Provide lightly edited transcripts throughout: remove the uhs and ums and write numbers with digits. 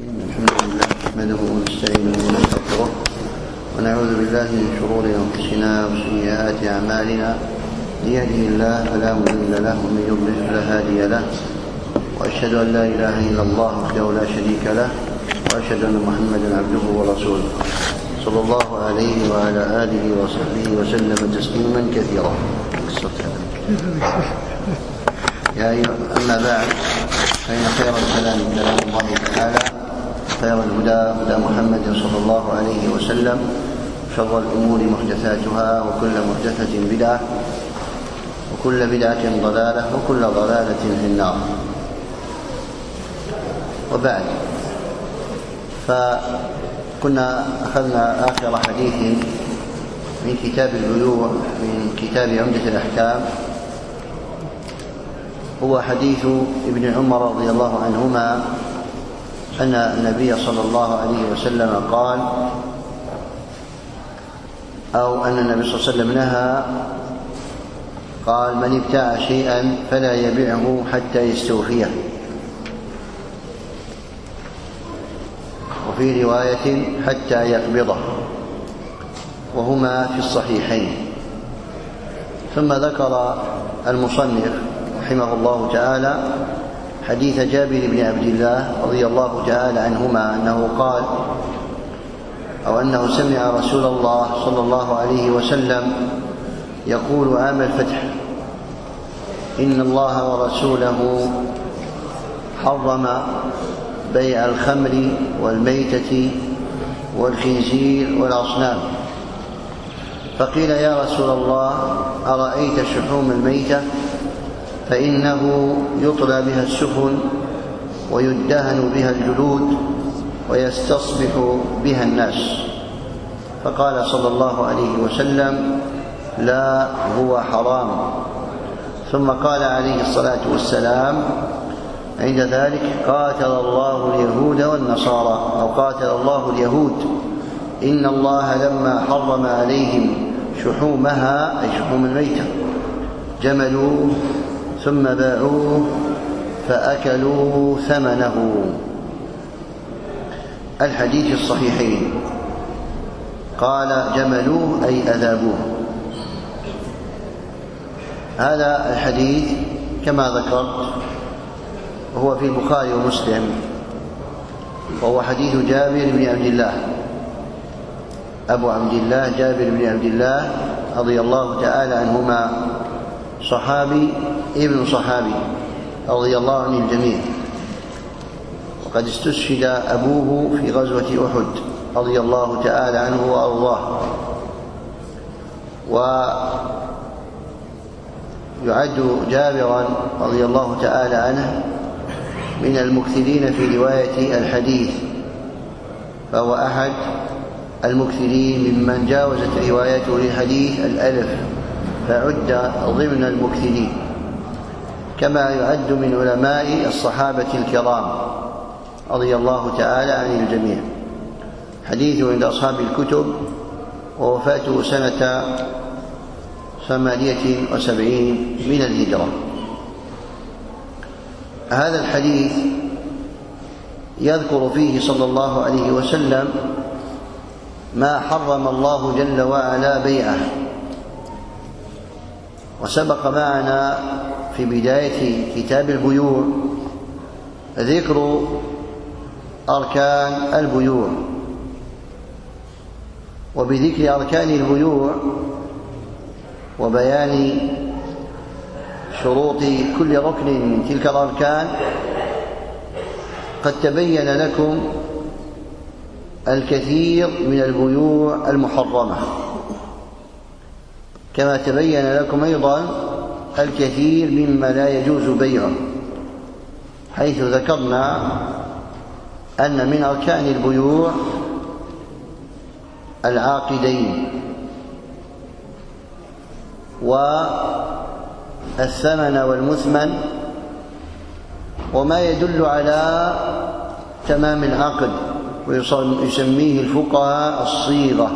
الحمد لله نحمده ونستعينه ونستغفره ونعوذ بالله من شرور أنفسنا وسيئات أعمالنا. من يهده الله فلا مضل له ومن يضلل فلا هادي له، وأشهد أن لا إله إلا الله وحده لا شريك له، وأشهد أن محمدا عبده ورسوله صلى الله عليه وعلى آله وصحبه وسلم تسليما كثيرا. أما بعد، فإن خير الكلام كلام الله تعالى، خير الهدى هدى محمد صلى الله عليه وسلم، شر الأمور محدثاتها، وكل محدثة بدعة، وكل بدعة ضلالة، وكل ضلالة في النار. وبعد، فكنا أخذنا آخر حديث من كتاب البيوع من كتاب عمدة الأحكام، هو حديث ابن عمر رضي الله عنهما أن النبي صلى الله عليه وسلم قال، أو أن النبي صلى الله عليه وسلم نهى، قال: من ابتاع شيئا فلا يبيعه حتى يستوفيه. وفي رواية حتى يقبضه، وهما في الصحيحين. ثم ذكر المصنف رحمه الله تعالى حديث جابر بن عبد الله رضي الله تعالى عنهما أنه قال، أو أنه سمع رسول الله صلى الله عليه وسلم يقول عام الفتح: إن الله ورسوله حرم بيع الخمر والميتة والخنزير والأصنام. فقيل: يا رسول الله، أرأيت شحوم الميتة؟ فإنه يطلى بها السفن، ويدهن بها الجلود، ويستصبح بها الناس. فقال صلى الله عليه وسلم: لا، هو حرام. ثم قال عليه الصلاة والسلام عند ذلك: قاتل الله اليهود والنصارى، أو قاتل الله اليهود، إن الله لما حرم عليهم شحومها، أي شحوم الميتة، جملوه ثم باعوه فأكلوا ثمنه. الحديث الصحيحين. قال: جملوه أي أذابوه. هذا الحديث كما ذكرت هو في البخاري ومسلم، وهو حديث جابر بن عبد الله، أبو عبد الله جابر بن عبد الله رضي الله تعالى عنهما، صحابي ابن صحابي رضي الله عن الجميع. وقد استشهد أبوه في غزوة أحد رضي الله تعالى عنه وأرضاه، ويعد جابرا رضي الله تعالى عنه من المكثرين في رواية الحديث، فهو أحد المكثرين ممن جاوزت روايته للحديث 1000، فعد ضمن المكثرين، كما يعد من علماء الصحابة الكرام رضي الله تعالى عن الجميع. حديثه عند أصحاب الكتب، ووفاته سنة 78 من الهجرة. هذا الحديث يذكر فيه صلى الله عليه وسلم ما حرم الله جل وعلا بيعه. وسبق معنا في بداية كتاب البيوع ذكر أركان البيوع، وبذكر أركان البيوع وبيان شروط كل ركن من تلك الأركان قد تبين لكم الكثير من البيوع المحرمة، كما تبين لكم أيضا الكثير مما لا يجوز بيعه، حيث ذكرنا أن من أركان البيوع العاقدين، والثمن والمثمن، وما يدل على تمام العقد، ويسميه الفقهاء الصيغة.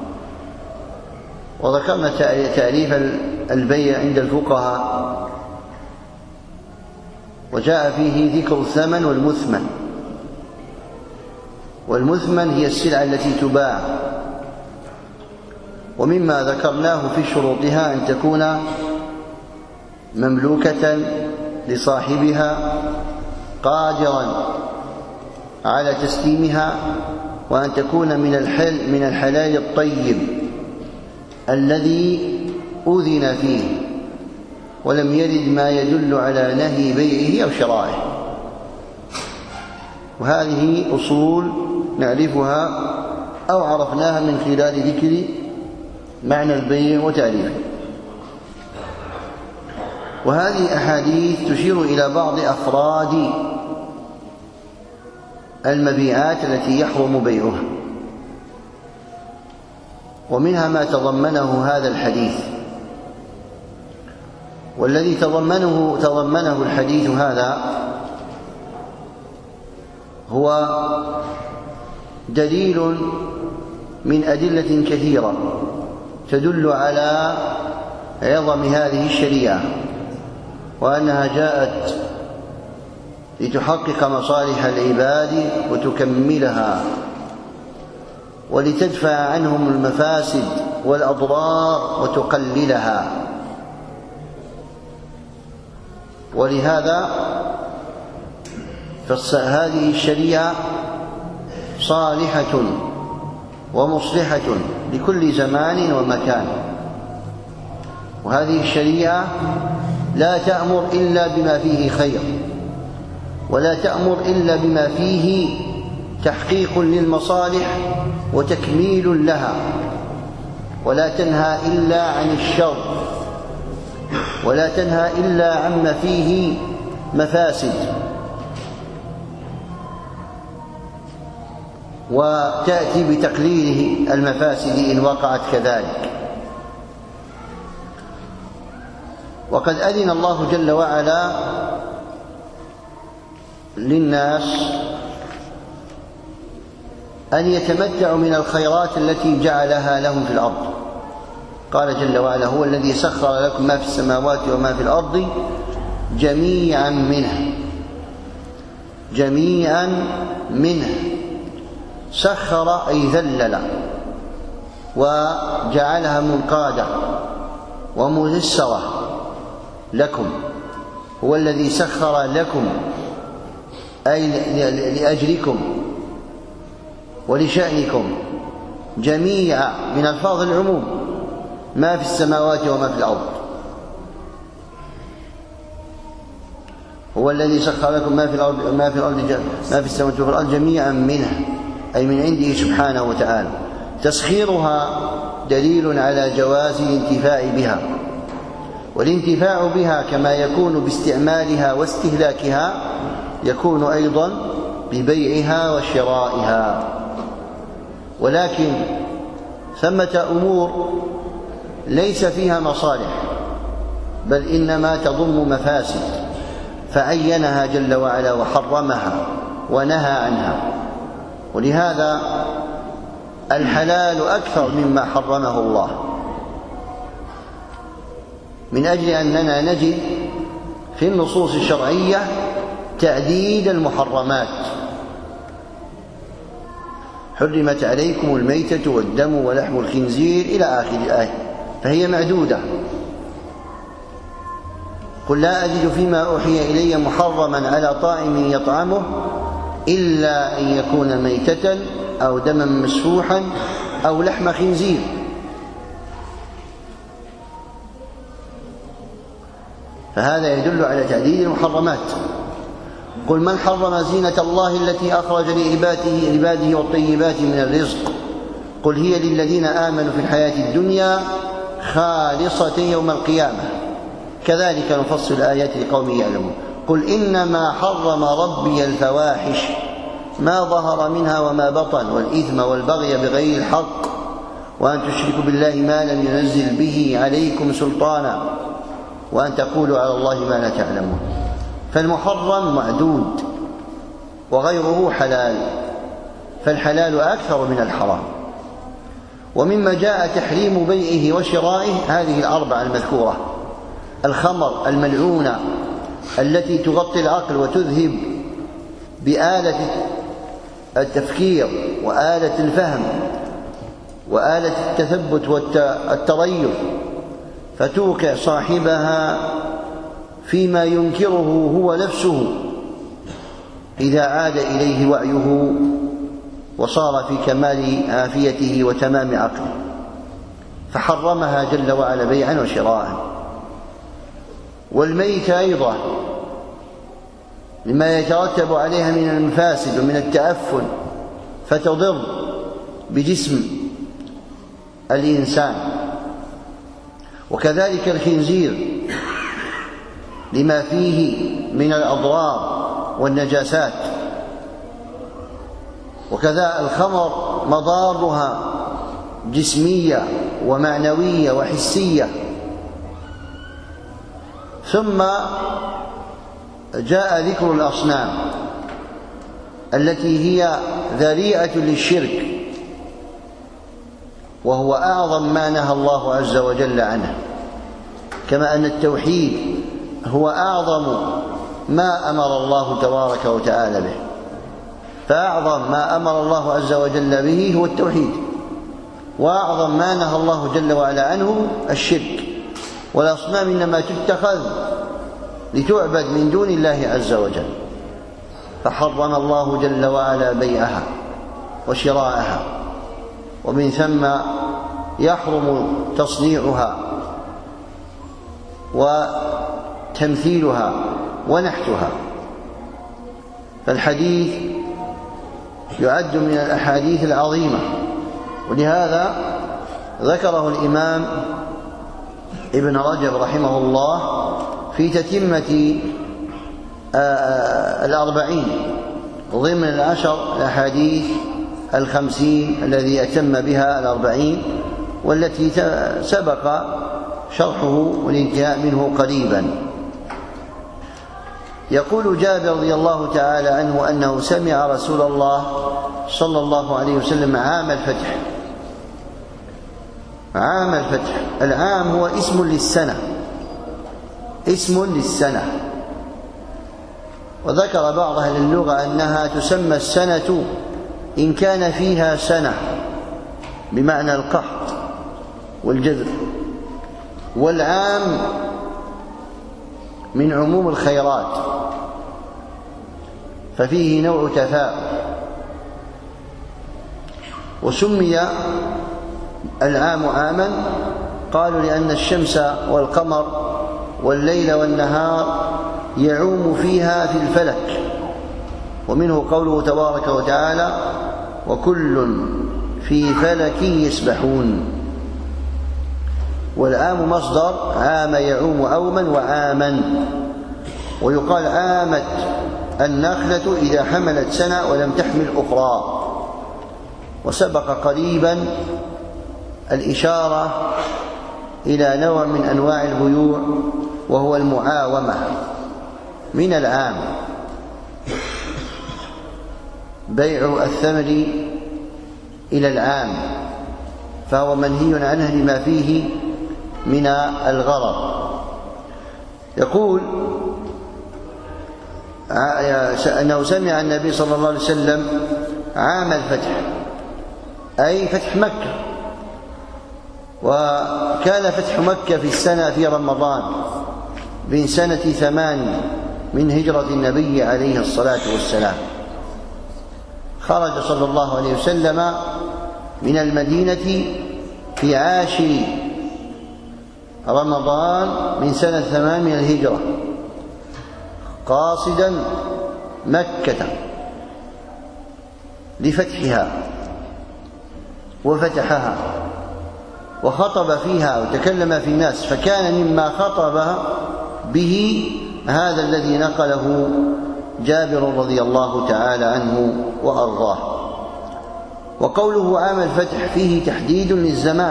وذكرنا تعريف البيع عند الفقهاء، وجاء فيه ذكر الثمن والمثمن، والمثمن هي السلعة التي تباع. ومما ذكرناه في شروطها أن تكون مملوكة لصاحبها قادرا على تسليمها، وأن تكون من الحلال الطيب الذي أذن فيه ولم يرد ما يدل على نهي بيعه أو شرائه. وهذه أصول نعرفها أو عرفناها من خلال ذكر معنى البيع وتعريفه. وهذه أحاديث تشير إلى بعض أفراد المبيعات التي يحرم بيعها، ومنها ما تضمنه هذا الحديث. والذي تضمنه الحديث هذا هو دليل من أدلة كثيرة تدل على عظم هذه الشريعة، وأنها جاءت لتحقق مصالح العباد وتكملها، ولتدفع عنهم المفاسد والأضرار وتقللها. ولهذا هذه الشريعة صالحة ومصلحة لكل زمان ومكان. وهذه الشريعة لا تأمر إلا بما فيه خير، ولا تأمر إلا بما فيه تحقيق للمصالح وتكميل لها، ولا تنهى إلا عن الشر، ولا تنهى إلا عما فيه مفاسد، وتأتي بتقليل المفاسد إن وقعت كذلك. وقد أذن الله جل وعلا للناس أن يتمتعوا من الخيرات التي جعلها لهم في الأرض. قال جل وعلا: هو الذي سخر لكم ما في السماوات وما في الأرض جميعا منه. جميعا منه، سخر أي ذلل وجعلها منقادة وميسرة لكم. هو الذي سخر لكم أي لأجلكم ولشأنكم جميعا من ألفاظ العموم ما في السماوات وما في الأرض. هو الذي سخر لكم ما في الأرض ما في السماوات وفي الأرض جميعا منه، أي من عنده سبحانه وتعالى. تسخيرها دليل على جواز الانتفاع بها، والانتفاع بها كما يكون باستعمالها واستهلاكها يكون أيضا ببيعها وشرائها. ولكن ثمة أمور ليس فيها مصالح، بل إنما تضم مفاسد، فعينها جل وعلا وحرمها ونهى عنها. ولهذا الحلال أكثر مما حرمه الله، من أجل أننا نجد في النصوص الشرعية تعديد المحرمات. حرمت عليكم الميتة والدم ولحم الخنزير إلى آخر الآية، فهي معدودة. قل لا أجد فيما أوحي إلي محرما على طاعم يطعمه إلا أن يكون ميتة أو دما مسفوحا أو لحم خنزير. فهذا يدل على تعديد المحرمات. قل من حرم زينة الله التي أخرج لعباده والطيبات من الرزق قل هي للذين آمنوا في الحياة الدنيا خالصة يوم القيامة كذلك نفصل الآيات لقوم يعلمون. قل إنما حرم ربي الفواحش ما ظهر منها وما بطن والإثم والبغي بغير الحق وأن تشركوا بالله ما لم ينزل به عليكم سلطانا وأن تقولوا على الله ما لا تعلمون. فالمحرم معدود وغيره حلال، فالحلال أكثر من الحرام. ومما جاء تحريم بيعه وشرائه هذه الأربعة المذكورة: الخمر الملعونة التي تغطي العقل وتذهب بآلة التفكير وآلة الفهم وآلة التثبت والتريث، فتوقع صاحبها فيما ينكره هو نفسه إذا عاد إليه وعيه وصار في كمال عافيته وتمام عقله، فحرمها جل وعلا بيعا وشراء. والميت أيضا لما يترتب عليها من المفاسد ومن التأفل، فتضر بجسم الإنسان. وكذلك الخنزير لما فيه من الأضرار والنجاسات. وكذا الخمر مضارها جسمية ومعنوية وحسية. ثم جاء ذكر الأصنام التي هي ذريعة للشرك، وهو أعظم ما نهى الله عز وجل عنه، كما أن التوحيد هو أعظم ما أمر الله تبارك وتعالى به. فأعظم ما أمر الله عز وجل به هو التوحيد، وأعظم ما نهى الله جل وعلا عنه الشرك. والأصنام إنما تتخذ لتعبد من دون الله عز وجل، فحرم الله جل وعلا بيعها وشراءها، ومن ثم يحرم تصنيعها وتمثيلها ونحتها. فالحديث يعد من الأحاديث العظيمة، ولهذا ذكره الإمام ابن رجب رحمه الله في تتمة 40 ضمن 10 الأحاديث 50 الذي أتم بها 40، والتي سبق شرحه والانتهاء منه قريبا. يقول جابر رضي الله تعالى عنه أنه سمع رسول الله صلى الله عليه وسلم عام الفتح. عام الفتح، العام هو اسم للسنة، اسم للسنة. وذكر بعض أهل اللغة أنها تسمى السنة إن كان فيها سنة بمعنى القحط والجذر. والعام من عموم الخيرات، ففيه نوع تفاؤل. وسمي العام عاما قالوا لأن الشمس والقمر والليل والنهار يعوم فيها في الفلك، ومنه قوله تبارك وتعالى: وكل في فلك يسبحون. والعام مصدر عام يعوم عوما وعاما. ويقال عامت النخلة إذا حملت سنة ولم تحمل أخرى. وسبق قريبا الإشارة إلى نوع من أنواع البيوع، وهو المعاومة من العام، بيع الثمر إلى العام، فهو منهي عنه لما فيه من الغرر. يقول أنه سمع النبي صلى الله عليه وسلم عام الفتح، أي فتح مكة. وكان فتح مكة في السنة في رمضان من سنة 8 من هجرة النبي عليه الصلاة والسلام. خرج صلى الله عليه وسلم من المدينة في 10 رمضان من سنة 8 من الهجرة، قاصدا مكة لفتحها، وفتحها وخطب فيها وتكلم في الناس. فكان مما خطب به هذا الذي نقله جابر رضي الله تعالى عنه وأرضاه. وقوله عام الفتح فيه تحديد للزمان،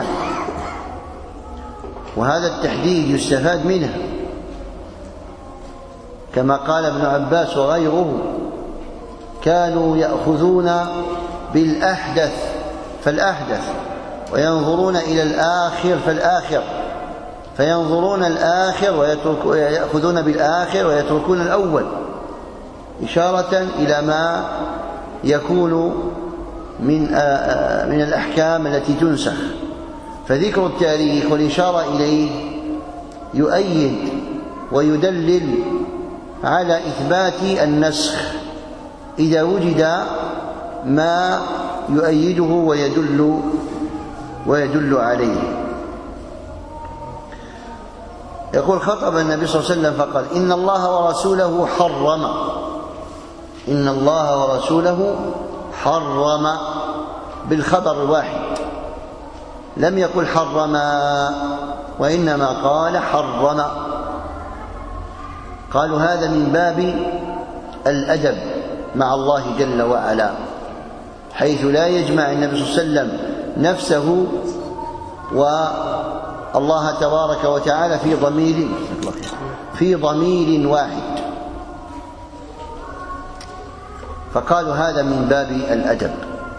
وهذا التحديد يستفاد منه، كما قال ابن عباس وغيره: كانوا يأخذون بالأحدث فالأحدث، وينظرون إلى الآخر فالآخر، فينظرون الآخر ويأخذون بالآخر ويتركون الأول، إشارة إلى ما يكون من الأحكام التي تنسخ، فذكر التاريخ والإشارة إليه يؤيد ويدلل على إثبات النسخ إذا وجد ما يؤيده ويدل عليه. يقول: خطب النبي صلى الله عليه وسلم فقال: إن الله ورسوله حرم بالخبر الواحد، لم يقل حرما، وإنما قال حرم. قالوا هذا من باب الأدب مع الله جل وعلا، حيث لا يجمع النبي صلى الله عليه وسلم نفسه والله تبارك وتعالى في ضمير واحد، فقالوا هذا من باب الأدب.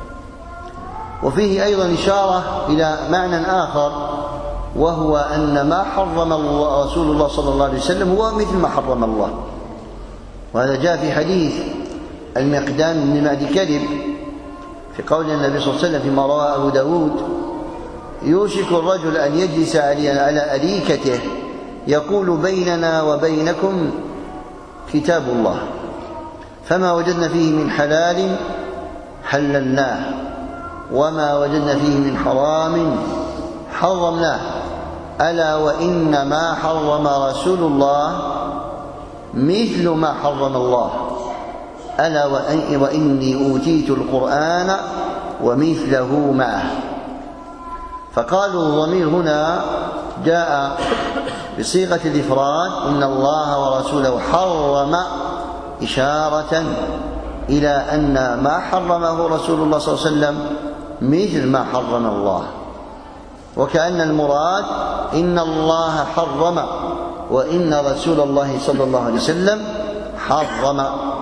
وفيه أيضا إشارة إلى معنى آخر، وهو أن ما حرم رسول الله صلى الله عليه وسلم هو مثل ما حرم الله. وهذا جاء في حديث المقدام بن معدي كلب في قول النبي صلى الله عليه وسلم فيما رواه أبو داود: يوشك الرجل أن يجلس على أريكته يقول: بيننا وبينكم كتاب الله، فما وجدنا فيه من حلال حللناه، وما وجدنا فيه من حرام حرمناه، ألا وإن ما حرم رسول الله مثل ما حرم الله، ألا وإني أوتيت القرآن ومثله معه. فقالوا الضمير هنا جاء بصيغة الإفراد: إن الله ورسوله حرم، إشارة إلى أن ما حرمه رسول الله صلى الله عليه وسلم مثل ما حرم الله، وكأن المراد إن الله حرم وإن رسول الله صلى الله عليه وسلم حرم.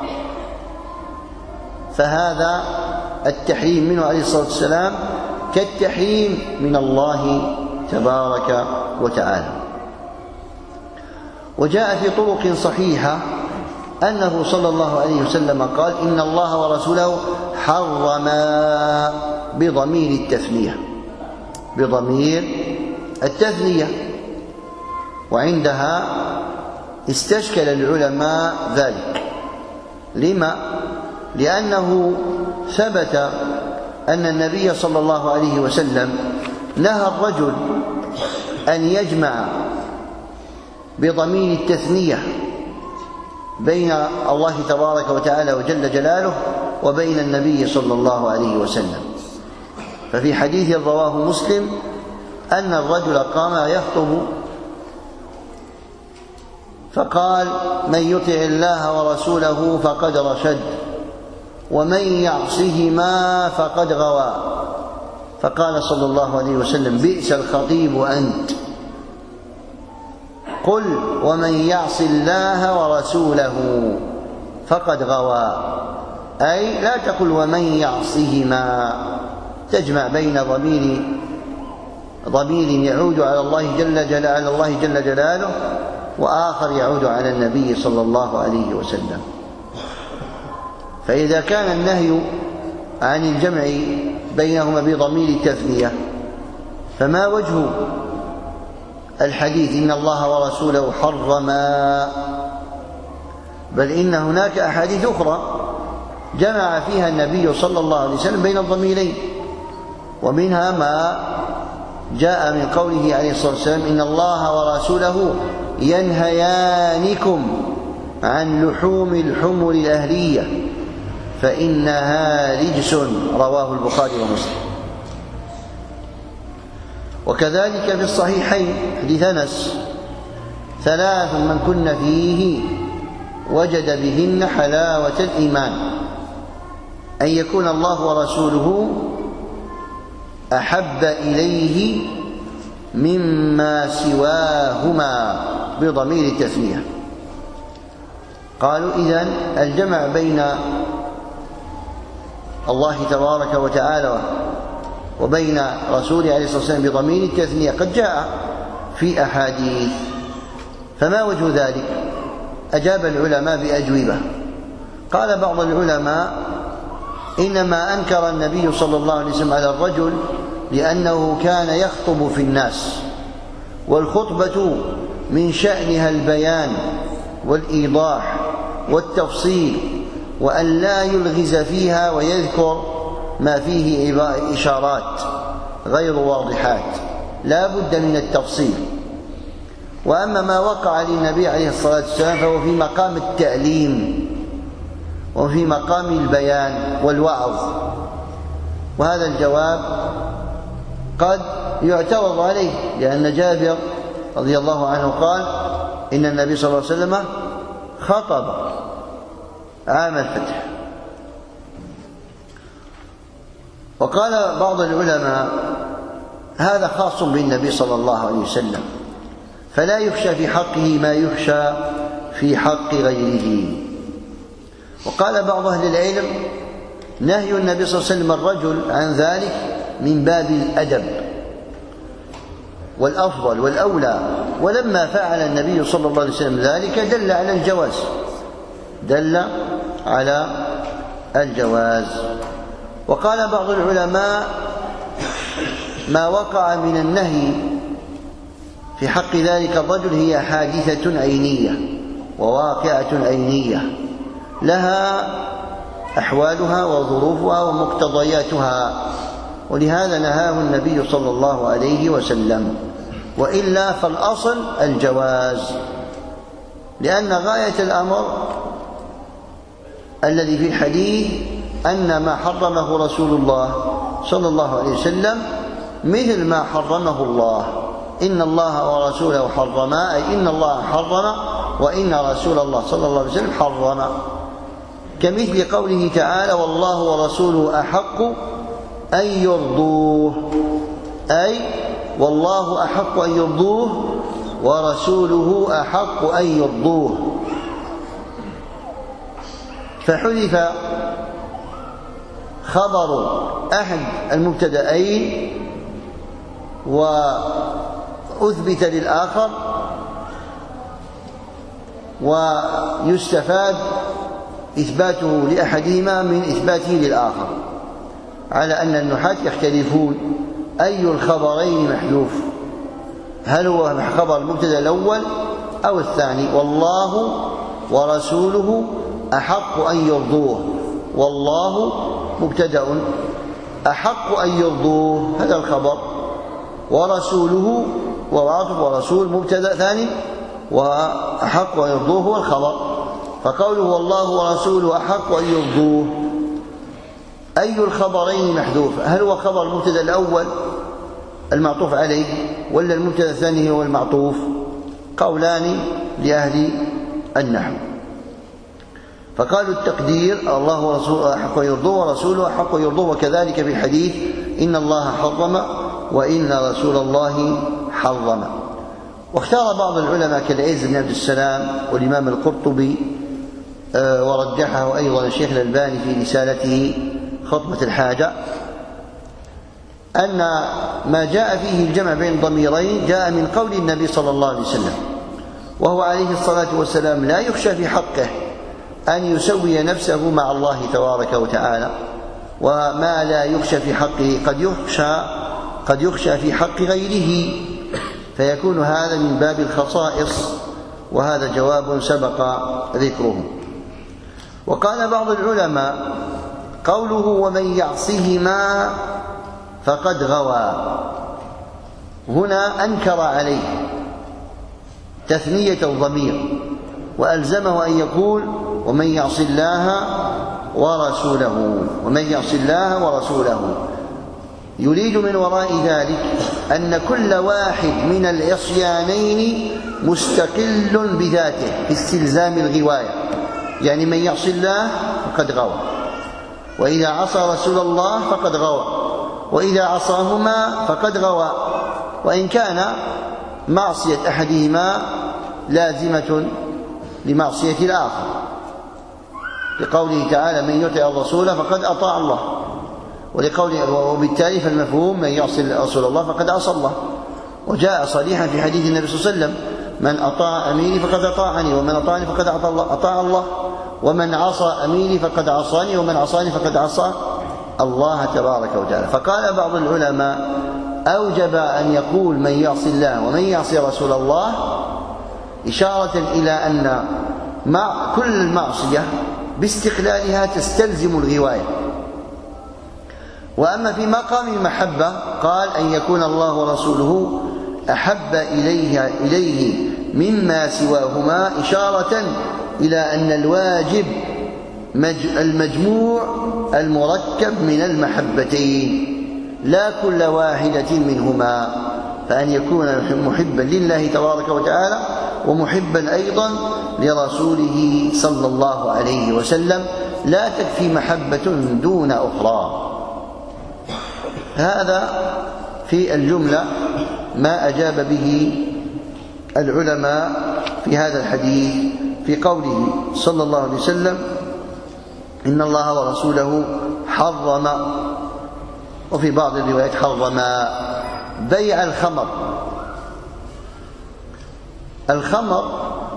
فهذا التحريم منه عليه الصلاة والسلام كالتحريم من الله تبارك وتعالى. وجاء في طرق صحيحة أنه صلى الله عليه وسلم قال: إن الله ورسوله حرما بضمير التثنية. وعندها استشكل العلماء ذلك. لما؟ لأنه ثبت أن النبي صلى الله عليه وسلم نهى الرجل أن يجمع بضمير التثنية بين الله تبارك وتعالى وجل جلاله وبين النبي صلى الله عليه وسلم. ففي حديث رواه مسلم أن الرجل قام يخطب فقال: من يطع الله ورسوله فقد رشد، ومن يعصهما فقد غوى. فقال صلى الله عليه وسلم: بئس الخطيب أنت، قل ومن يعص الله ورسوله فقد غوى، أي لا تقل ومن يعصهما، تجمع بين ضمير يعود على الله جل جلاله وآخر يعود على النبي صلى الله عليه وسلم. فإذا كان النهي عن الجمع بينهما بضمير التثنية، فما وجه الحديث إن الله ورسوله حرما؟ بل إن هناك أحاديث أخرى جمع فيها النبي صلى الله عليه وسلم بين الضميرين، ومنها ما جاء من قوله عليه الصلاة والسلام: إن الله ورسوله ينهيانكم عن لحوم الحمر الأهلية فإنها رجس، رواه البخاري ومسلم. وكذلك في الصحيحين حديث أنس: ثلاث من كن فيه وجد بهن حلاوة الإيمان، أن يكون الله ورسوله أحب إليه مما سواهما بضمير التثنية. قالوا إذن الجمع بين الله تبارك وتعالى وبين رسوله عليه الصلاة والسلام بضمير التثنية قد جاء في أحاديث، فما وجه ذلك؟ أجاب العلماء بأجوبة. قال بعض العلماء: إنما أنكر النبي صلى الله عليه وسلم على الرجل لأنه كان يخطب في الناس، والخطبة من شأنها البيان والإيضاح والتفصيل، وأن لا يلغز فيها ويذكر ما فيه إشارات غير واضحات، لا بد من التفصيل. وأما ما وقع للنبي عليه الصلاة والسلام فهو في مقام التعليم وفي مقام البيان والوعظ، وهذا الجواب قد يعترض عليه، لأن جابر رضي الله عنه قال إن النبي صلى الله عليه وسلم خطب عام الفتح. وقال بعض العلماء هذا خاص بالنبي صلى الله عليه وسلم، فلا يخشى في حقه ما يخشى في حق غيره. وقال بعض أهل العلم نهي النبي صلى الله عليه وسلم الرجل عن ذلك من باب الأدب والأفضل والأولى، ولما فعل النبي صلى الله عليه وسلم ذلك دل على الجواز، دل على الجواز. وقال بعض العلماء ما وقع من النهي في حق ذلك الرجل هي حادثة عينية وواقعة عينية لها أحوالها وظروفها ومقتضياتها، ولهذا نهاه النبي صلى الله عليه وسلم، وإلا فالأصل الجواز، لأن غاية الأمر الذي في الحديث أن ما حرمه رسول الله صلى الله عليه وسلم مثل ما حرمه الله، إن الله ورسوله حرما، أي إن الله حرم وإن رسول الله صلى الله عليه وسلم حرم، كمثل قوله تعالى والله ورسوله أحق أن يرضوه، أي والله أحق أن يرضوه ورسوله أحق أن يرضوه، فحذف خبر أحد المبتدأين وأثبت للآخر، ويستفاد إثباته لأحدهما من إثباته للآخر، على أن النحاة يختلفون أي الخبرين محذوف، هل هو خبر المبتدأ الأول أو الثاني؟ والله ورسوله أحق أن يرضوه، والله مبتدأ، أحق أن يرضوه هذا الخبر، ورسوله وعاطف ورسول مبتدأ ثاني، وأحق أن يرضوه هو الخبر، فقوله والله ورسوله أحق أن يرضوه أي الخبرين محذوف؟ هل هو خبر المبتدأ الأول المعطوف عليه ولا المبتدأ الثاني هو المعطوف؟ قولان لأهل النحو، فقالوا التقدير الله ورسوله أحق أن يرضوه ورسوله أحق أن يرضوه، وكذلك في الحديث إن الله حرم وإن رسول الله حرم. واختار بعض العلماء كالعز بن عبد السلام والإمام القرطبي ورجحه أيضا الشيخ الألباني في رسالته خطبة الحاجة أن ما جاء فيه الجمع بين ضميرين جاء من قول النبي صلى الله عليه وسلم، وهو عليه الصلاة والسلام لا يخشى في حقه أن يسوي نفسه مع الله تبارك وتعالى، وما لا يخشى في حقه قد يخشى في حق غيره، فيكون هذا من باب الخصائص، وهذا جواب سبق ذكره. وقال بعض العلماء قوله ومن يعصهما فقد غوى، هنا أنكر عليه تثنية الضمير وألزمه أن يقول ومن يعص الله ورسوله، ومن يعص الله ورسوله، يريد من وراء ذلك أن كل واحد من العصيانين مستقل بذاته في استلزام الغواية، يعني من يعص الله فقد غوى، وإذا عصى رسول الله فقد غوى، وإذا عصاهما فقد غوى، وإن كان معصية أحدهما لازمة لمعصية الآخر، لقوله تعالى من يطع الرسول فقد أطاع الله، وبالتالي فالمفهوم من يعصي رسول الله فقد عصى الله، وجاء صريحا في حديث النبي صلى الله عليه وسلم من أطاع أميري فقد أطاعني، ومن أطاعني فقد أطاع الله، ومن عصى أميري فقد عصاني ومن عصاني فقد عصى الله تبارك وتعالى. فقال بعض العلماء أوجب أن يقول من يعصي الله ومن يعصي رسول الله، إشارة إلى أن مع كل المعصية باستقلالها تستلزم الغواية. وأما في مقام المحبة قال أن يكون الله ورسوله أحب إليه مما سواهما، إشارة إلى أن الواجب المجموع المركب من المحبتين لا كل واحدة منهما، فأن يكون محبا لله تبارك وتعالى ومحبا أيضا لرسوله صلى الله عليه وسلم، لا تكفي محبة دون أخرى. هذا في الجملة ما أجاب به العلماء في هذا الحديث في قوله صلى الله عليه وسلم إن الله ورسوله حرم، وفي بعض الروايات حرم بيع الخمر. الخمر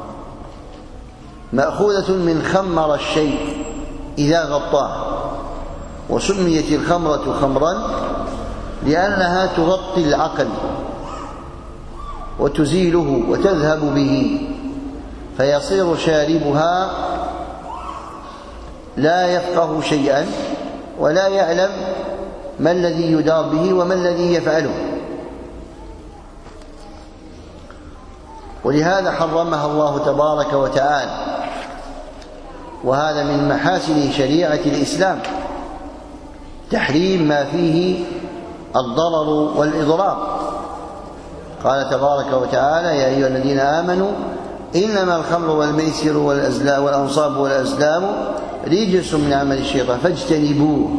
مأخوذة من خمر الشيء إذا غطاه، وسميت الخمرة خمرا لأنها تغطي العقل وتزيله وتذهب به، فيصير شاربها لا يفقه شيئا ولا يعلم ما الذي يدار به وما الذي يفعله، ولهذا حرمها الله تبارك وتعالى. وهذا من محاسن شريعة الإسلام تحريم ما فيه الضرر والإضرار. قال تبارك وتعالى يا أيها الذين آمنوا إنما الخمر والميسر والأنصاب والأزلام رجس من عمل الشيطان فاجتنبوه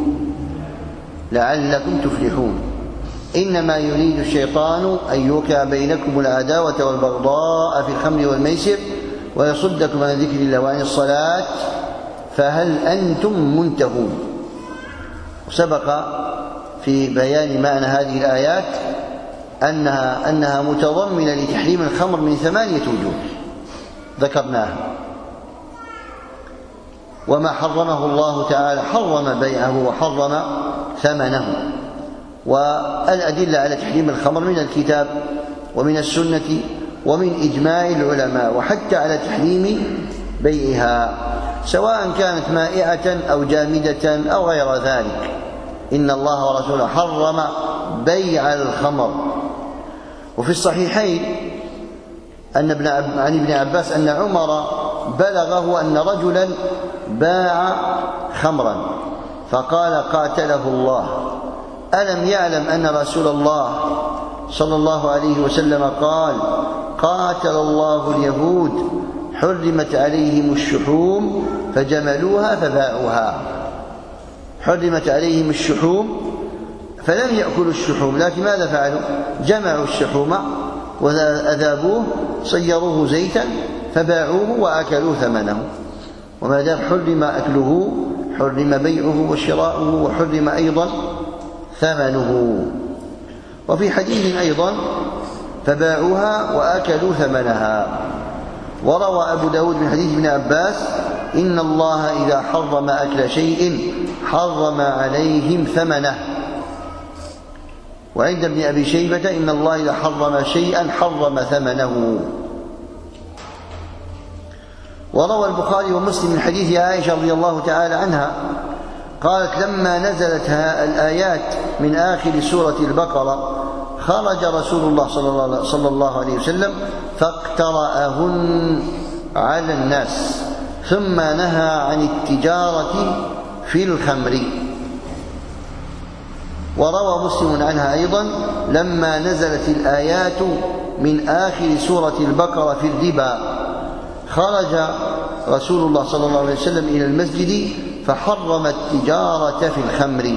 لعلكم تفلحون إنما يريد الشيطان أن يوقع بينكم العداوة والبغضاء في الخمر والميسر ويصدكم عن ذكر الله وعن الصلاة فهل أنتم منتهون. وسبق في بيان معنى هذه الآيات أنها متضمنة لتحريم الخمر من 8 وجوه ذكرناها. وما حرمه الله تعالى حرم بيعه وحرم ثمنه. والأدلة على تحريم الخمر من الكتاب ومن السنة ومن إجماع العلماء، وحتى على تحريم بيعها سواء كانت مائعة أو جامدة أو غير ذلك. إن الله ورسوله حرم بيع الخمر. وفي الصحيحين عن ابن عباس أن عمر بلغه أن رجلا باع خمرا فقال قاتله الله ألم يعلم أن رسول الله صلى الله عليه وسلم قال قاتل الله اليهود حرمت عليهم الشحوم فجملوها فباعوها. حرمت عليهم الشحوم فلم يأكلوا الشحوم، لكن ماذا فعلوا؟ جمعوا الشحوم وأذابوه صيروه زيتا فباعوه وأكلوا ثمنه. وما دام حرم أكله حرم بيعه وشراؤه وحرم أيضا ثمنه. وفي حديث أيضا فباعوها وأكلوا ثمنها. وروى أبو داود من حديث ابن عباس إن الله إذا حرم أكل شيء حرم عليهم ثمنه. وعند ابن أبي شيبة إن الله إذا حرم شيئا حرم ثمنه. وروى البخاري ومسلم من حديث عائشة رضي الله تعالى عنها قالت لما نزلت الآيات من آخر سورة البقرة خرج رسول الله صلى الله عليه وسلم فاقترأهن على الناس ثم نهى عن التجارة في الخمر. وروى مسلم عنها أيضا لما نزلت الآيات من آخر سورة البقرة في الربا خرج رسول الله صلى الله عليه وسلم إلى المسجد فحرم التجارة في الخمر.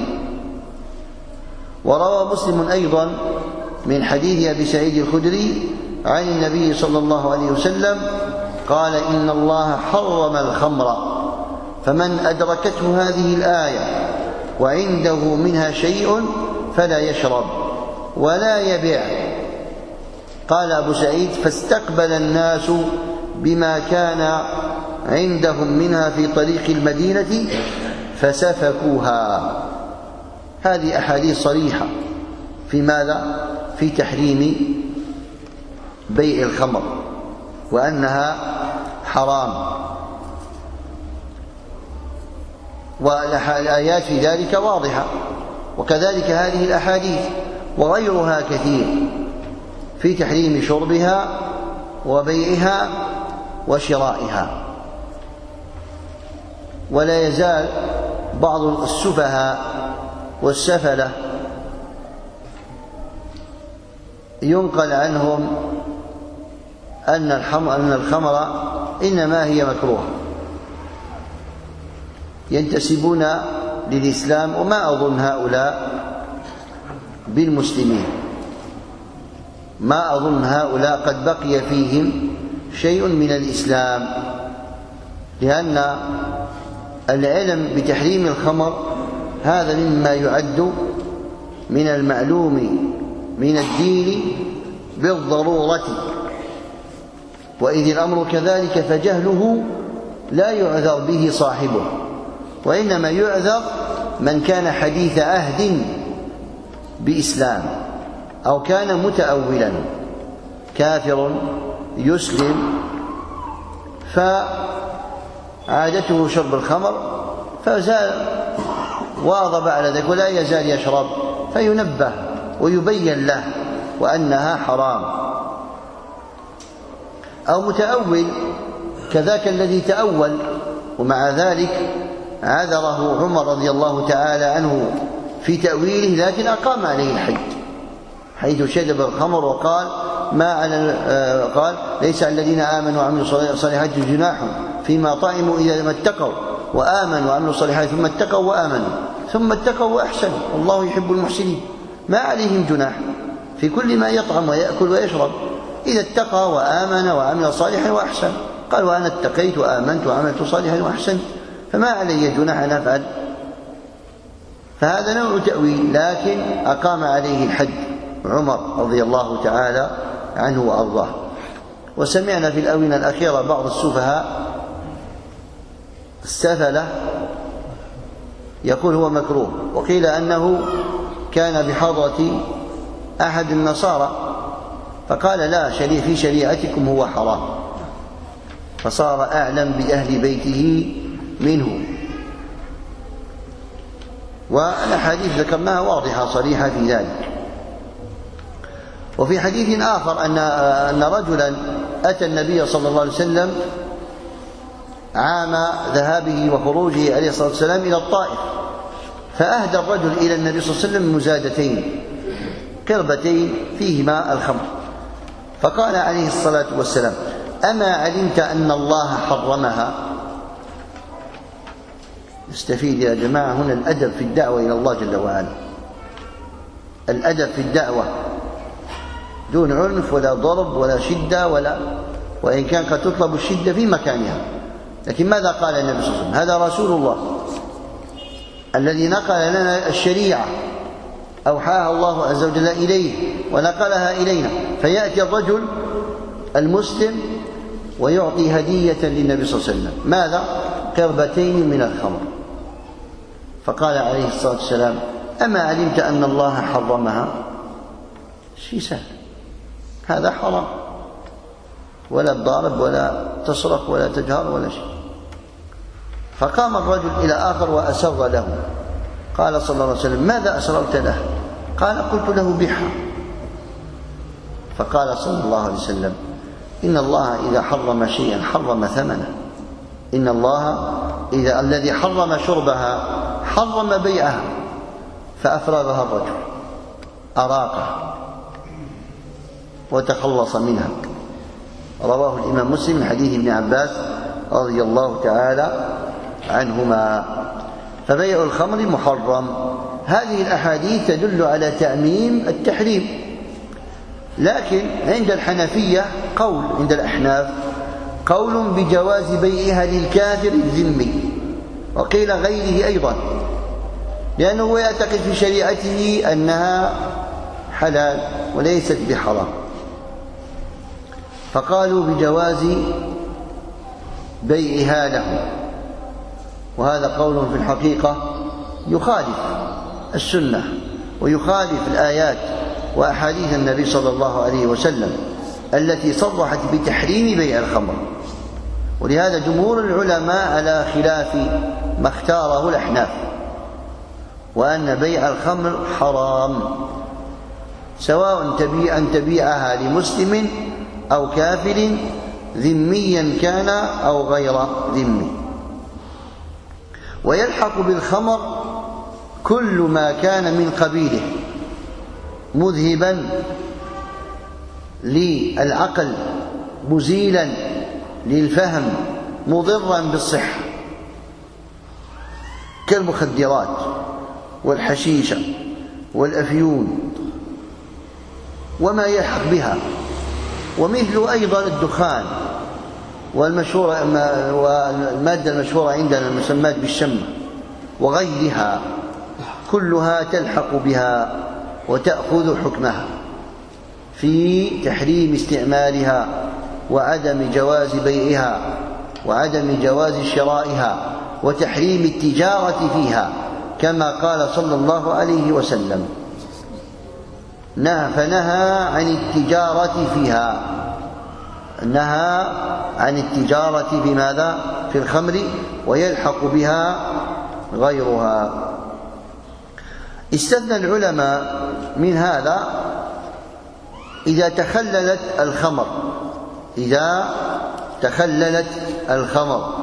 وروى مسلم أيضا من حديث أبي سعيد الخدري عن النبي صلى الله عليه وسلم قال إن الله حرم الخمر فمن أدركته هذه الآية وعنده منها شيء فلا يشرب ولا يبيع. قال أبو سعيد فاستقبل الناس بما كان عندهم منها في طريق المدينة فسفكوها. هذه أحاديث صريحة في ماذا؟ في تحريم بيع الخمر وأنها حرام، والآيات في ذلك واضحة، وكذلك هذه الأحاديث وغيرها كثير في تحريم شربها وبيعها وشرائها. ولا يزال بعض السفهاء والسفلة ينقل عنهم أن الخمر إنما هي مكروهة، ينتسبون للإسلام، وما أظن هؤلاء بالمسلمين، ما أظن هؤلاء قد بقي فيهم شيء من الإسلام، لأن العلم بتحريم الخمر هذا مما يعد من المعلوم من الدين بالضرورة، وإذ الأمر كذلك فجهله لا يعذر به صاحبه، وإنما يعذر من كان حديث عهد بإسلام أو كان متأولا كافر يسلم فعادته شرب الخمر فزال واظب على ذلك ولا يزال يشرب، فينبه ويبين له وأنها حرام. أو متأول كذاك الذي تأول ومع ذلك عذره عمر رضي الله تعالى عنه في تأويله، لكن أقام عليه الحد حيث شرب الخمر وقال قال ليس على الذين آمنوا وعملوا الصالحات جناح فيما طعموا إذا ما اتقوا وآمنوا وعملوا الصالحات ثم اتقوا وآمنوا ثم اتقوا وأحسنوا والله يحب المحسنين. ما عليهم جناح في كل ما يطعم ويأكل ويشرب إذا اتقى وآمن وعمل صالحا وأحسن. قال وأنا اتقيت وآمنت وعملت صالحا وأحسنت فما علي جناح أن أفعل. فهذا نوع تأويل، لكن أقام عليه الحد عمر رضي الله تعالى عنه وأرضاه. وسمعنا في الآونة الأخيرة بعض السفهاء السفلة يقول هو مكروه، وقيل أنه كان بحضرة أحد النصارى فقال لا في شريعتكم هو حرام، فصار أعلم بأهل بيته منه. والأحاديث ذكرناها واضحة صريحة في ذلك. وفي حديث آخر أن رجلا أتى النبي صلى الله عليه وسلم عام ذهابه وخروجه عليه الصلاة والسلام إلى الطائف، فأهدى الرجل إلى النبي صلى الله عليه وسلم مزادتين قربتين فيهما الخمر، فقال عليه الصلاة والسلام أما علمت أن الله حرمها؟ نستفيد يا جماعة هنا الأدب في الدعوة إلى الله جل وعلا، الأدب في الدعوة دون عنف ولا ضرب ولا شدة وإن كان قد تطلب الشدة في مكانها. لكن ماذا قال النبي صلى الله عليه وسلم؟ هذا رسول الله الذي نقل لنا الشريعة أوحاها الله عز وجل إليه ونقلها إلينا، فيأتي الرجل المسلم ويعطي هدية للنبي صلى الله عليه وسلم ماذا؟ قربتين من الخمر. فقال عليه الصلاة والسلام أما علمت أن الله حرمها؟ شيء سهل، هذا حرام، ولا تضارب ولا تسرق ولا تجهر ولا شيء. فقام الرجل إلى آخر وأسر له، قال صلى الله عليه وسلم ماذا أسررت له؟ قال قلت له بحا. فقال صلى الله عليه وسلم إن الله إذا حرم شيئا حرم ثمنه، إن الله إذا الذي حرم شربها حرم بيعها، فأفرغها الرجل أراقه وتخلص منها. رواه الإمام مسلم من حديث ابن عباس رضي الله تعالى عنهما. فبيع الخمر محرم. هذه الأحاديث تدل على تعميم التحريم، لكن عند الحنفية قول، عند الأحناف قول بجواز بيعها للكافر الذمي، وقيل غيره أيضا، لأنه يعتقد في شريعته أنها حلال وليست بحرام، فقالوا بجواز بيعها له، وهذا قول في الحقيقة يخالف السنة ويخالف الآيات وأحاديث النبي صلى الله عليه وسلم التي صرحت بتحريم بيع الخمر. ولهذا جمهور العلماء على خلاف ما اختاره الأحناف، وأن بيع الخمر حرام، سواء أن تبيعها لمسلم أو كافر، ذميا كان أو غير ذمي. ويلحق بالخمر كل ما كان من قبيله مذهبا للعقل، مزيلا للفهم، مضرا بالصحة، كالمخدرات والحشيشة والأفيون وما يلحق بها، ومثل أيضا الدخان والمادة المشهورة عندنا المسمات بالشم وغيرها، كلها تلحق بها وتأخذ حكمها في تحريم استعمالها وعدم جواز بيعها وعدم جواز شرائها وتحريم التجارة فيها، كما قال صلى الله عليه وسلم: فنهى عن التجارة فيها، نهى عن التجارة بماذا؟ في الخمر، ويلحق بها غيرها. استثنى العلماء من هذا إذا تخللت الخمر، إذا تخللت الخمر،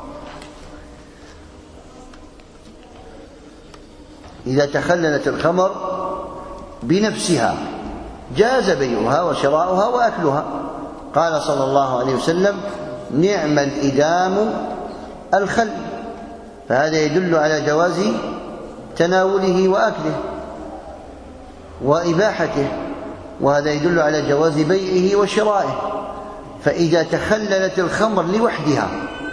إذا تخللت الخمر بنفسها جاز بيعها وشراؤها وأكلها. قال صلى الله عليه وسلم: نعم الإدام الخل، فهذا يدل على جواز تناوله وأكله وإباحته، وهذا يدل على جواز بيعه وشرائه. فإذا تخللت الخمر لوحدها،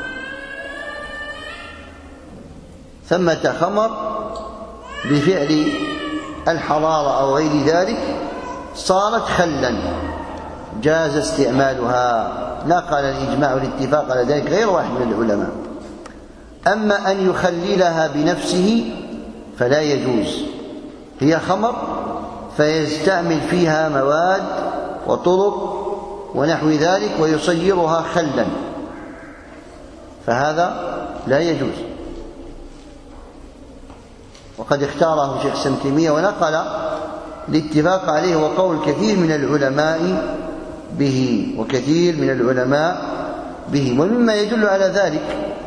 ثمة خمر بفعل الحرارة أو غير ذلك صارت خلا، جاز استعمالها، نقل الإجماع والاتفاق على ذلك غير واحد من العلماء. أما أن يخللها بنفسه فلا يجوز، هي خمر فيستعمل فيها مواد وطرق ونحو ذلك ويصيرها خلا، فهذا لا يجوز. وقد اختاره شيخ الإسلام ابن تيمية ونقل الاتفاق عليه وقول كثير من العلماء به، وكثير من العلماء به. ومما يدل على ذلك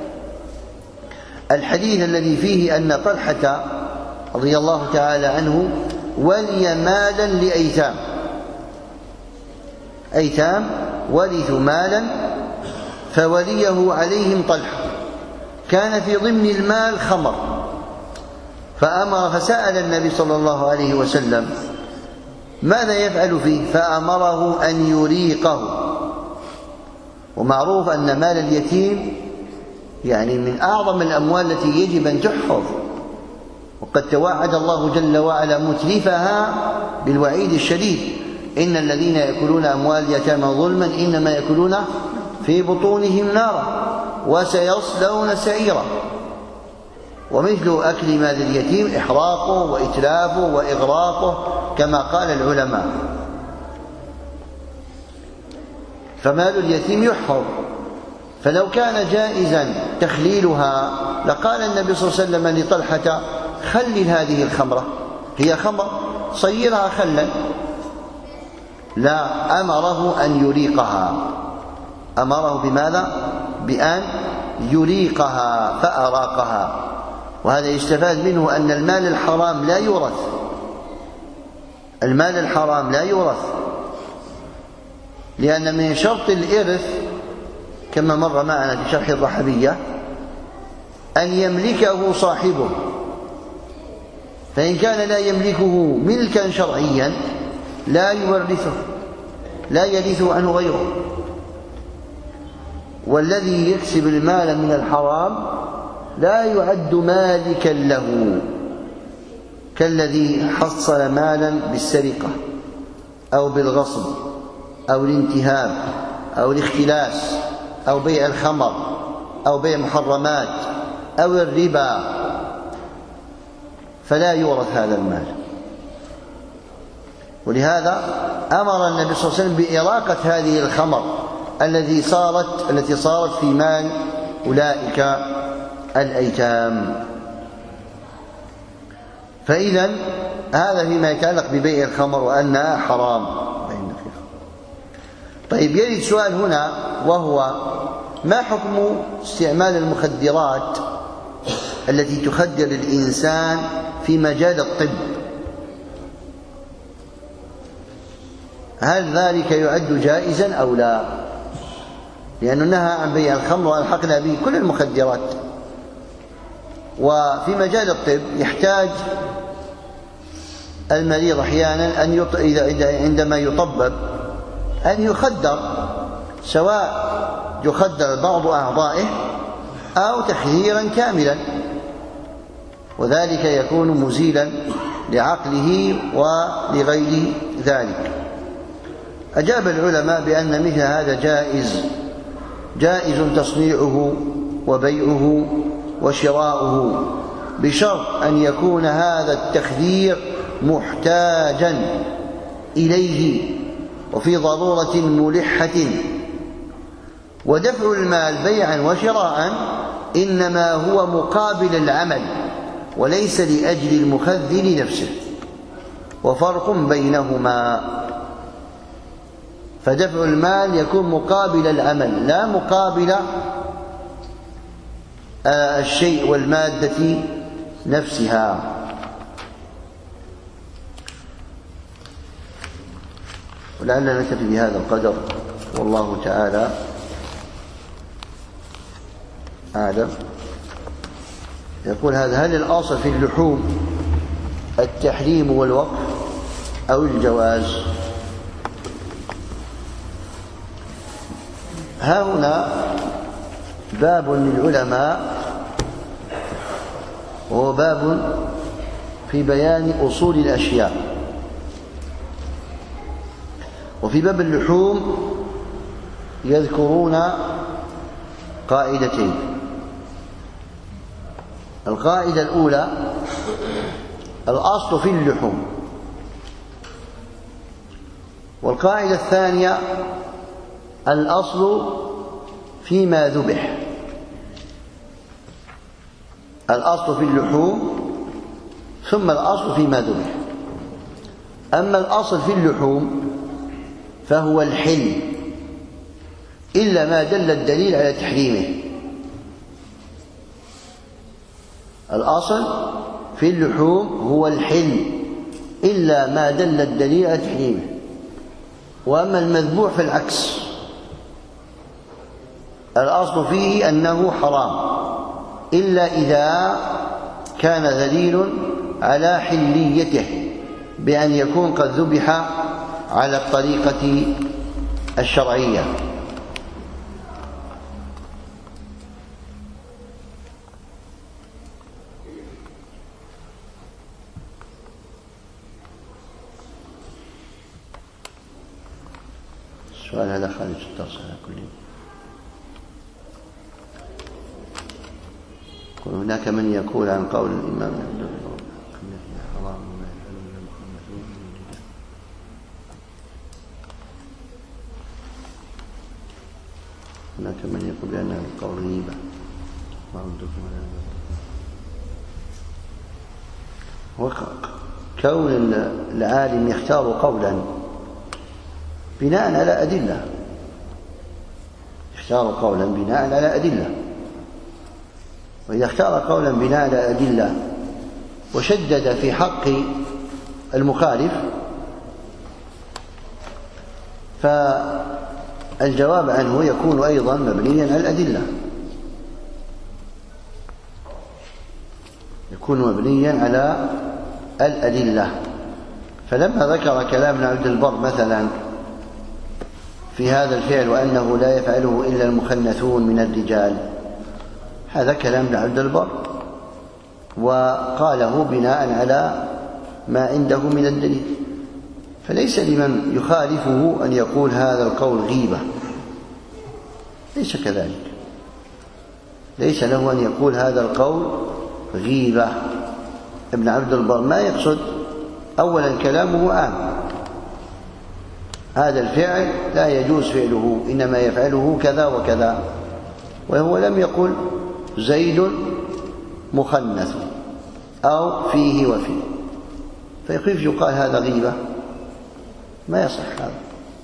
الحديث الذي فيه أن طلحة رضي الله تعالى عنه ولي مالا لأيتام، أيتام ورثوا مالا فوليه عليهم طلحة، كان في ضمن المال خمر، فسأل النبي صلى الله عليه وسلم ماذا يفعل فيه، فأمره أن يريقه. ومعروف أن مال اليتيم يعني من أعظم الأموال التي يجب أن تحفظ، وقد توعد الله جل وعلا متلفها بالوعيد الشديد: إن الذين يأكلون أموال اليتامى ظلما إنما يأكلون في بطونهم نارا وسيصلون سعيرا. ومثل أكل مال اليتيم إحراقه وإتلافه وإغراقه كما قال العلماء. فمال اليتيم يحفظ، فلو كان جائزا تخليلها لقال النبي صلى الله عليه وسلم لطلحة: خلل هذه الخمرة، هي خمر صيرها خلا. لا، أمره أن يريقها. أمره بماذا؟ بأن يريقها فأراقها. وهذا يستفاد منه أن المال الحرام لا يورث، المال الحرام لا يورث، لأن من شرط الإرث كما مر معنا في شرح الرحبية أن يملكه صاحبه، فإن كان لا يملكه ملكا شرعيا لا يورثه، لا يرثه عنه غيره. والذي يكسب المال من الحرام لا يعد مالكا له، كالذي حصل مالا بالسرقة أو بالغصب أو الانتهاب أو الاختلاس أو بيع الخمر أو بيع محرمات أو الربا فلا يورث هذا المال. ولهذا أمر النبي صلى الله عليه وسلم بإراقة هذه الخمر التي صارت في مال أولئك الأيتام. فإذا هذا فيما يتعلق ببيع الخمر وأنها حرام. طيب، يرد سؤال هنا وهو: ما حكم استعمال المخدرات التي تخدر الإنسان في مجال الطب؟ هل ذلك يعد جائزا أو لا؟ لأنه نهى عن بيع الخمر وألحقنا به كل المخدرات. وفي مجال الطب يحتاج المريض أحيانا عندما يطبب أن يخدر، سواء يخدر بعض أعضائه أو تخديرا كاملا، وذلك يكون مزيلا لعقله ولغير ذلك. أجاب العلماء بأن مثل هذا جائز تصنيعه وبيعه وشراؤه، بشرط أن يكون هذا التخدير محتاجا إليه وفي ضرورة ملحة. ودفع المال بيعا وشراء إنما هو مقابل العمل وليس لأجل المخذل نفسه، وفرق بينهما. فدفع المال يكون مقابل العمل لا مقابل الشيء والمادة نفسها. ولعلنا نكتفي بهذا القدر، والله تعالى أعلم. يقول هذا: هل الأصل في اللحوم التحريم والوقف أو الجواز؟ ها هنا باب للعلماء، وهو باب في بيان أصول الأشياء. وفي باب اللحوم يذكرون قاعدتين: القاعدة الأولى الأصل في اللحوم، والقاعدة الثانية الأصل فيما ذبح. الأصل في اللحوم ثم الأصل فيما ذبح. أما الأصل في اللحوم فهو الحل إلا ما دل الدليل على تحريمه. الأصل في اللحوم هو الحل إلا ما دل الدليل على تحريمه. وأما المذبوح فالعكس، الأصل فيه أنه حرام إلا إذا كان دليل على حليته بأن يكون قد ذبح على الطريقة الشرعية. السؤال هذا خارج الدرس على كل. هناك من يقول عن قول الإمام هناك من يقول بأن القول غيبة. وكون العالم يختار قولا بناء على أدلة، يختار قولا بناء على أدلة، وإذا اختار قولا بناء على أدلة وشدد في حق المخالف فالجواب عنه يكون أيضا مبنيا على الأدلة، يكون مبنيا على الأدلة. فلما ذكر كلام ابن عبد البر مثلا في هذا الفعل وأنه لا يفعله إلا المخنثون من الرجال، هذا كلام ابن عبد البر وقاله بناء على ما عنده من الدليل، فليس لمن يخالفه أن يقول هذا القول غيبة، ليس كذلك. ليس له أن يقول هذا القول غيبة. ابن عبد البر ما يقصد، أولا كلامه عام، هذا الفعل لا يجوز فعله، إنما يفعله كذا وكذا، وهو لم يقل زيد مخنث أو فيه وفيه، فكيف يقال هذا غيبة؟ ما يصح هذا.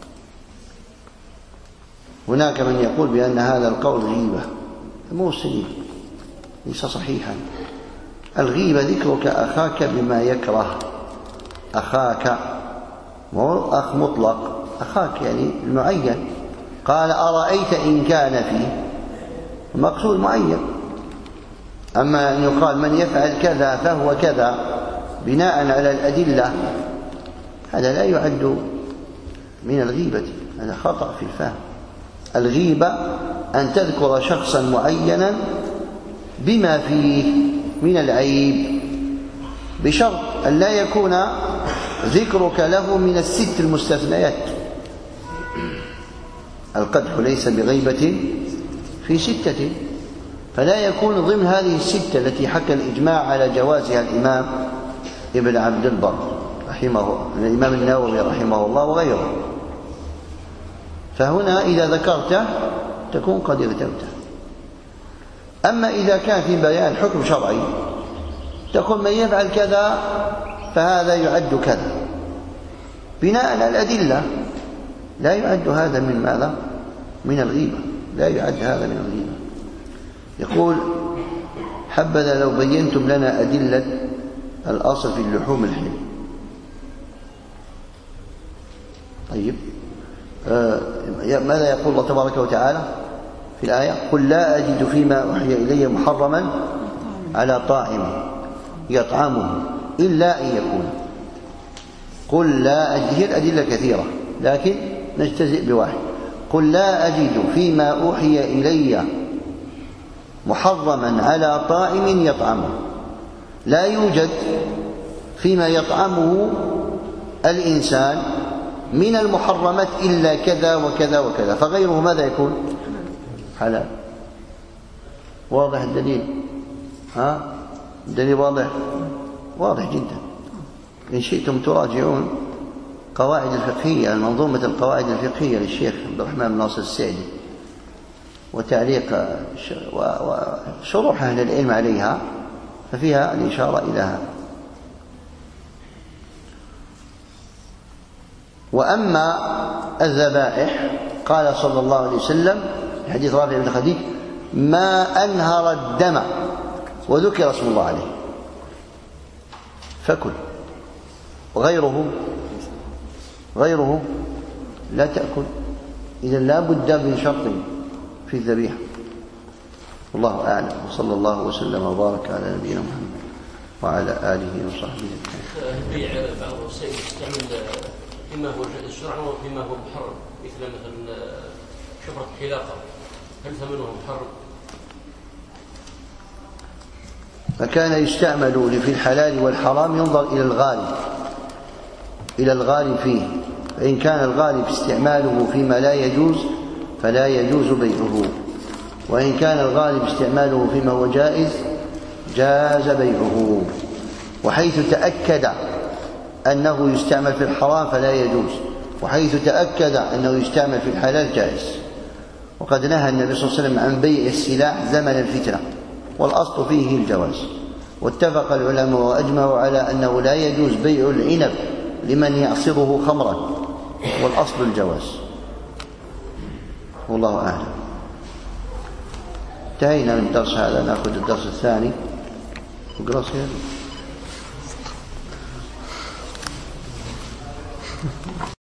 هناك من يقول بأن هذا القول غيبة، مو سليم، ليس صحيحا. الغيبة ذكرك أخاك بما يكره، أخاك مو أخ مطلق، أخاك يعني المعين. قال أرأيت إن كان فيه، المقصود معين. أما أن يقال من يفعل كذا فهو كذا بناء على الأدلة، هذا لا يعد من الغيبة، هذا خطأ في الفهم. الغيبة أن تذكر شخصا معينا بما فيه من العيب، بشرط أن لا يكون ذكرك له من الست المستثنيات. القدح ليس بغيبة في ستة، فلا يكون ضمن هذه الستة التي حكى الإجماع على جوازها الإمام ابن عبد البر رحمه، الإمام النووي رحمه الله وغيره. فهنا إذا ذكرته تكون قد اغتبته. أما إذا كان في بيان حكم شرعي تقول من يفعل كذا فهذا يعد كذا بناء على الأدلة، لا يعد هذا من ماذا؟ من الغيبة، لا يعد هذا من الغيبة. يقول حبذا لو بينتم لنا أدلة الأصل في اللحوم الحل. طيب، ماذا يقول الله تبارك وتعالى في الآية؟ قل لا أجد فيما أوحي إلي محرما على طاعم يطعمه إلا أن يكون. قل لا أجد، هي الأدلة كثيرة لكن نجتزئ بواحد. قل لا أجد فيما أوحي إلي محرما على طاعم يطعمه، لا يوجد فيما يطعمه الإنسان من المحرمات إلا كذا وكذا وكذا، فغيره ماذا يكون؟ حلال. واضح الدليل؟ الدليل واضح؟ واضح جدا. إن شئتم تراجعون قواعد الفقهية، منظومة القواعد الفقهية للشيخ عبد الرحمن بن ناصر السعدي، وتعليق وشروح أهل العلم عليها، ففيها الإشارة إلى هذا. وأما الذبائح قال صلى الله عليه وسلم في حديث رافع بن خديج ما أنهر الدم وذكر اسم الله عليه فكل، وغيره لا تأكل. إذا لا بد من شرط في الذبيحة. والله أعلم، وصلى الله وسلم وبارك على نبينا محمد وعلى آله وصحبه أجمعين. البيع بعض الشيء يستعمل فيما هو جائز شرعا وفيما هو محرم، مثل شفرة حلاقة، هل ثمنه محرم؟ فكان يستعمل في الحلال والحرام ينظر إلى الغالب فيه، فإن كان الغالب استعماله فيما لا يجوز فلا يجوز بيعه، وإن كان الغالب استعماله فيما هو جائز جاز بيعه. وحيث تأكد أنه يستعمل في الحرام فلا يجوز، وحيث تأكد أنه يستعمل في الحلال جائز. وقد نهى النبي صلى الله عليه وسلم عن بيع السلاح زمن الفتنة، والأصل فيه الجواز. واتفق العلماء وأجمعوا على أنه لا يجوز بيع العنب لمن يعصره خمرا، والأصل الجواز. والله أعلم. انتهينا من الدرس هذا، نأخذ الدرس الثاني. اقرأ سيادة.